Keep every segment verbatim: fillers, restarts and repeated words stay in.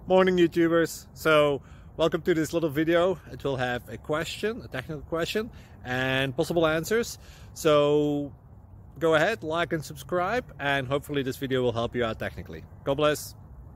Morning YouTubers. So welcome to this little video. It will have a question, a technical question, and possible answers. So go ahead, like and subscribe, and hopefully this video will help you out technically. God bless.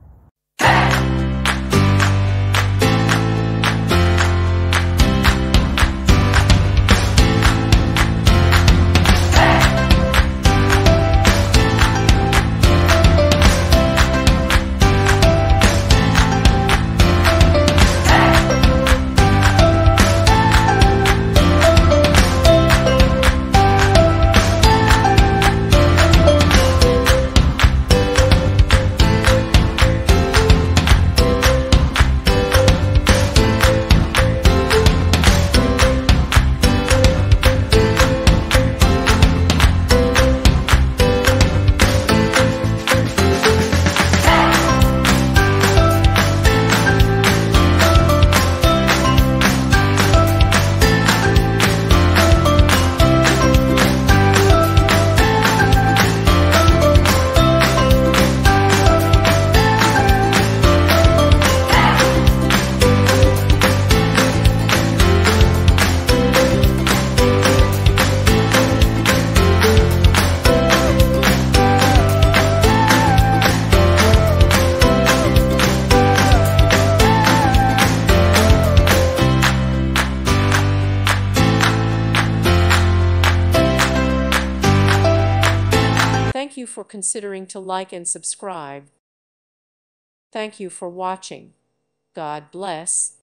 Thank you for considering to like and subscribe. Thank you for watching. God bless.